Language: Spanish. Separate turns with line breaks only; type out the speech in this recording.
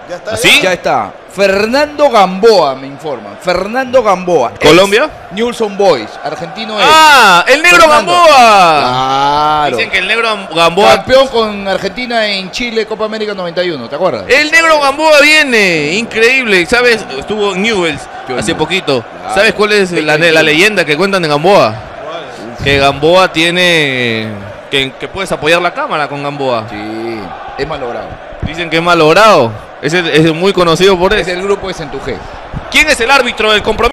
Ya está.
¿Así?
Ya está. Fernando Gamboa, me informan. Fernando Gamboa.
¿Colombia?
News on Boys. Argentino es.
¡Ah! ¡El negro
Fernando.
Gamboa!
Claro.
Dicen que el negro Gamboa...
Campeón con Argentina en Chile, Copa América 91, ¿te acuerdas?
El negro Gamboa viene, increíble, ¿sabes? Estuvo en Newell's hace poquito.
Claro.
¿Sabes cuál es la leyenda que cuentan de Gamboa? Que Gamboa tiene... Que puedes apoyar la cámara con Gamboa.
Sí, es malogrado.
Dicen que es malogrado. Es muy conocido por
Es
eso.
el grupo de Centujé.
¿Quién es el árbitro del compromiso?